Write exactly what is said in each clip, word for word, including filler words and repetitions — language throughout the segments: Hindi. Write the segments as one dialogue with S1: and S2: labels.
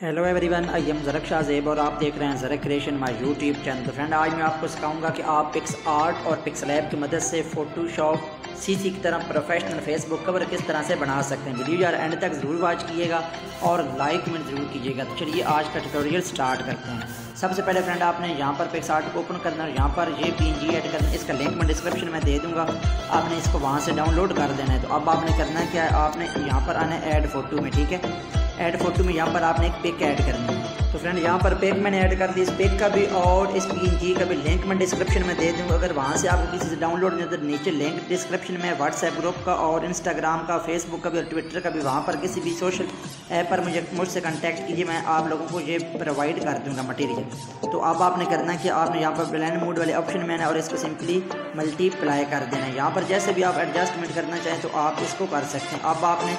S1: Hello everyone, I am Zarak Shahzeb और आप देख रहे हैं Zarak creation my YouTube channel. तो फ्रेंड, आज मैं आपको सिखाऊंगा कि आप पिक्स आर्ट और पिक्सलैब की मदद से फ़ोटोशॉप सीसी की तरह प्रोफेशनल फेसबुक कवर किस तरह से बना सकते हैं। वीडियो यार एंड तक ज़रूर वॉच कीजिएगा और लाइक कमेंट ज़रूर कीजिएगा। तो चलिए आज का ट्यूटोरियल स्टार्ट करते हैं। सबसे पहले फ्रेंड, आपने यहाँ पर पिक्स आर्ट को ओपन करना है। यहाँ पर ये पी एन जी ऐड करना है, इसका लिंक मैं डिस्क्रिप्शन में दे दूँगा, आपने इसको वहाँ से डाउनलोड कर देना है। तो अब आपने करना है क्या है, आपने यहाँ पर आना है ऐड फोटो में। ठीक है, ऐड फोटो में यहाँ पर आपने एक पिक ऐड करनी है। तो फ्रेंड, यहाँ पर पिक मैंने ऐड कर दी, इस पिक का भी और इस पीएनजी का भी लिंक मैं डिस्क्रिप्शन में दे दूँगा। अगर वहाँ से आपको किसी से डाउनलोड नहीं, तो नीचे लिंक डिस्क्रिप्शन में व्हाट्सएप ग्रुप का और इंस्टाग्राम का, फेसबुक का भी और ट्विटर का भी, वहाँ पर किसी भी सोशल ऐप पर मुझे मुझसे कॉन्टैक्ट कीजिए, मैं आप लोगों को ये प्रोवाइड कर दूँगा मटीरियल। तो अब आपने करना है कि आपने यहाँ पर ब्लेंड मोड वाले ऑप्शन में है और इसको सिंपली मल्टीप्लाई कर देना है। यहाँ पर जैसे भी आप एडजस्टमेंट करना चाहें तो आप इसको कर सकते हैं। अब आपने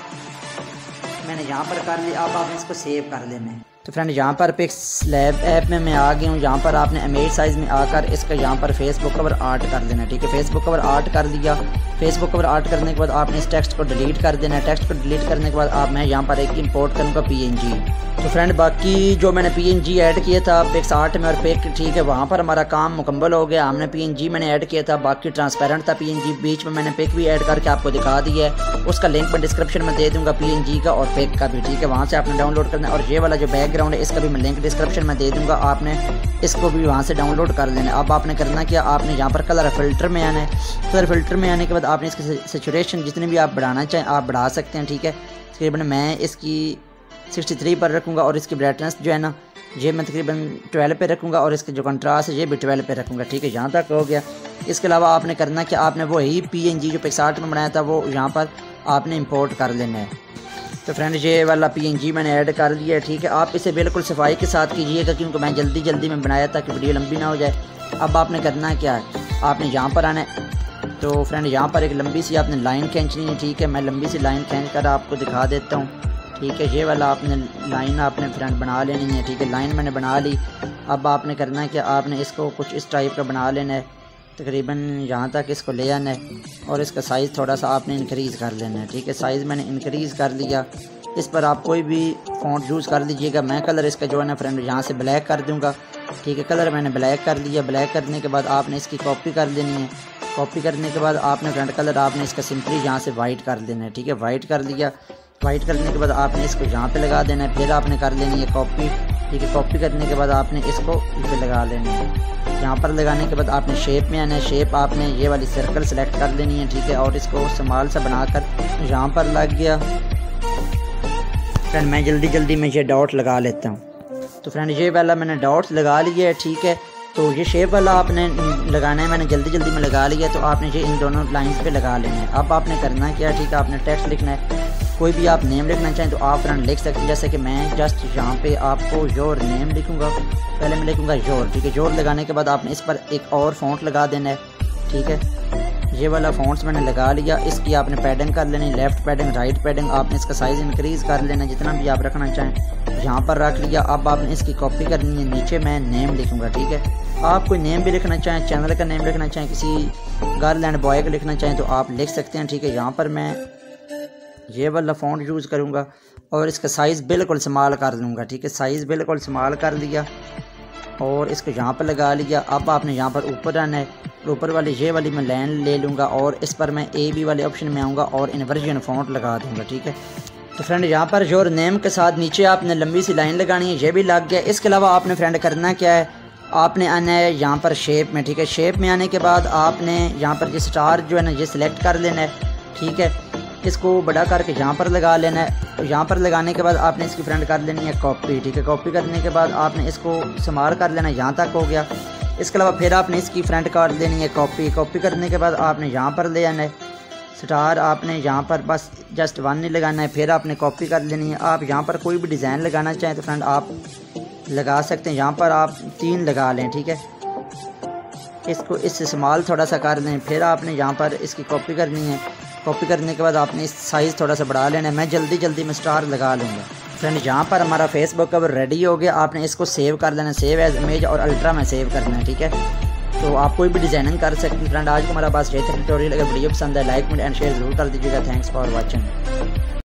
S1: मैंने यहाँ पर कर लिया, अब आपने इसको सेव कर लेना है। तो फ्रेंड, यहाँ पर पिक्सलैब ऐप में मैं आ गया हूँ। यहाँ पर आपने इमेज साइज़ में आकर इसका यहाँ पर फेसबुक कवर आर्ट कर देना है। ठीक है, फेसबुक कवर आर्ट कर दिया। फेसबुक कवर आर्ट करने के बाद आपने इस टेक्स्ट को डिलीट कर देना है। टेक्स्ट को डिलीट करने के बाद आप मैं यहाँ पर एक इंपोर्ट करूँगा पीएनजी। तो फ्रेंड, बाकी जो मैंने पीएनजी ऐड किया था पिक्स आर्ट में और पिक, ठीक है, वहाँ पर हमारा काम मुकम्मल हो गया। हमने पीएनजी मैंने ऐड किया था, बाकी ट्रांसपेरेंट था पीएनजी। बीच में मैंने पिक भी ऐड करके आपको दिखा दिया है, उसका लिंक मैं डिस्क्रिप्शन में दे दूँगा, पीएनजी का और पिक का भी। ठीक है, वहाँ से आपने डाउनलोड करना है। और ये वाला जो बैकग्राउंड है इसका भी मैं लिंक डिस्क्रिप्शन में दे दूंगा, आपने इसको भी वहाँ से डाउनलोड कर लेना है। अब आपने करना क्या, आपने यहाँ पर कलर फिल्टर में आना है। कलर फिल्टर में आने के बाद आपने इसकी सैचुरेशन जितनी भी आप बढ़ाना चाहें आप बढ़ा सकते हैं। ठीक है, तकरीबन मैं इसकी तिरसठ पर रखूँगा और इसकी ब्राइटनेस जो है ना ये मैं तकरीबन बारह पे रखूँगा और इसके जो कंट्रास्ट है ये भी बारह पे रखूँगा। ठीक है, यहाँ तक हो गया। इसके अलावा आपने करना कि आपने वही पीएनजी जो पिक्सआर्ट में बनाया था वो यहाँ पर आपने इंपोर्ट कर लेना है। तो फ्रेंड, ये वाला पीएनजी मैंने ऐड कर लिया है। ठीक है, आप इसे बिल्कुल सफाई के साथ कीजिएगा क्योंकि मैं जल्दी जल्दी में बनाया था कि वीडियो लंबी ना हो जाए। अब आपने करना है क्या है, आपने यहाँ पर आना है। तो फ्रेंड, यहाँ पर एक लंबी सी आपने लाइन खींचनी है। ठीक है, मैं लंबी सी लाइन खींच कर आपको दिखा देता हूँ। ठीक है, ये वाला आपने लाइन आपने फ्रेंड बना लेनी है। ठीक है, लाइन मैंने बना ली। अब आपने करना है कि आपने इसको कुछ इस टाइप का बना लेना है, तकरीबन यहाँ तक इसको ले आना है और इसका साइज़ थोड़ा सा आपने इंक्रीज़ कर लेना है। ठीक है, साइज़ मैंने इंक्रीज़ कर लिया। इस पर आप कोई भी फ़ॉन्ट यूज़ कर लीजिएगा। मैं कलर इसका जो है ना फ्रेंड यहाँ से ब्लैक कर दूँगा। ठीक है, कलर मैंने ब्लैक कर लिया। ब्लैक करने के बाद आपने इसकी कॉपी कर लेनी है। कॉपी करने के बाद आपने फ्रेंड कलर आपने इसका सिंपली यहाँ से वाइट कर देना है। ठीक है, वाइट कर लिया। वाइट करने के बाद आपने इसको यहाँ पे लगा देना है। फिर आपने कर लेनी है कॉपी। ठीक है, कॉपी करने के बाद आपने इसको इस लगा लेना है। यहाँ पर लगाने के बाद आपने शेप में आना है। शेप आपने ये वाली सर्कल सेलेक्ट कर लेनी है। ठीक है, और इसको संभाल सा बनाकर यहाँ पर लग गया। फ्रेंड, मैं जल्दी जल्दी में ये डॉट लगा लेता हूँ। तो फ्रेंड, ये वाला मैंने डॉट्स लगा लिया है। ठीक है, तो ये शेप वाला आपने लगाना है, मैंने जल्दी जल्दी में लगा लिया। तो आपने ये इन दोनों लाइंस पे लगा लेना है। अब आपने करना क्या है, ठीक है, आपने टेक्स्ट लिखना है। कोई भी आप नेम लिखना चाहें तो आप फ्रेंड लिख सकते हैं, जैसे कि मैं जस्ट यहाँ पे आपको योर नेम लिखूँगा। पहले मैं लिखूँगा योर। ठीक है, योर लगाने के बाद आपने इस पर एक और फ़ॉन्ट लगा देना है। ठीक है, ये वाला फ़ॉन्ट्स मैंने लगा लिया। इसकी आपने पैडिंग कर लेनी, लेफ़्ट पैडिंग, राइट पैडिंग। आपने इसका साइज़ इंक्रीज़ कर लेना जितना भी आप रखना चाहें, यहाँ पर रख लिया। अब आपने इसकी कॉपी करनी है। नीचे मैं नेम लिखूँगा। ठीक है, आप कोई नेम भी लिखना चाहें, चैनल का नेम लिखना चाहें, किसी गर्ल एंड बॉय का लिखना चाहें तो आप लिख सकते हैं। ठीक है, यहाँ पर मैं ये वाला फ़ॉन्ट यूज़ करूँगा और इसका साइज़ बिल्कुल स्मॉल कर लूँगा। ठीक है, साइज़ बिल्कुल स्मॉल कर लिया और इसको यहाँ पर लगा लिया। अब आपने यहाँ पर ऊपर आना है। ऊपर वाली ये वाली मैं लाइन ले लूँगा और इस पर मैं ए बी वाले ऑप्शन में आऊँगा और इन्वर्जन फ़ॉन्ट लगा दूँगा। ठीक है, तो फ्रेंड, यहाँ पर योर नेम के साथ नीचे आपने लंबी सी लाइन लगानी है, ये भी लग गया। इसके अलावा आपने फ्रेंड करना क्या है, आपने आना है यहाँ पर शेप में। ठीक है, शेप में आने के बाद आपने यहाँ पर ये स्टार जो है ना ये सिलेक्ट कर लेना है। ठीक है, इसको बड़ा करके यहाँ पर लगा लेना है। यहाँ पर लगाने के बाद आपने इसकी फ्रेंड कर लेनी है कॉपी। ठीक है, कॉपी करने के बाद आपने इसको संभाल कर लेना, यहाँ तक हो गया। इसके अलावा फिर आपने इसकी फ्रेंड कर लेनी है कॉपी। कॉपी करने के बाद आपने यहाँ पर ले आना है स्टार, आपने यहाँ पर बस जस्ट वन नहीं लगाना है। फिर आपने कॉपी कर लेनी है। आप यहाँ पर कोई भी डिज़ाइन लगाना चाहें तो फ्रेंड आप लगा सकते हैं। यहाँ पर आप तीन लगा लें। ठीक है, इसको इससे स्मॉल थोड़ा सा कर लें। फिर आपने यहाँ पर इसकी कॉपी करनी है। कॉपी करने के बाद आपने इस साइज़ थोड़ा सा बढ़ा लेना है। मैं जल्दी जल्दी में स्टार लगा लूँगा। फ्रेंड, यहाँ पर हमारा फेसबुक कवर रेडी हो गया। आपने इसको सेव कर लेना, सेव एज इमेज और अल्ट्रा में सेव करना है। ठीक है, तो आप कोई भी डिज़ाइनिंग कर सकते हैं। फ्रेंड, आज को हमारा पास ये ट्यूटोरियल, अगर वीडियो पसंद है लाइक एंड शेयर जरूर कर दीजिएगा। Thanks for watching.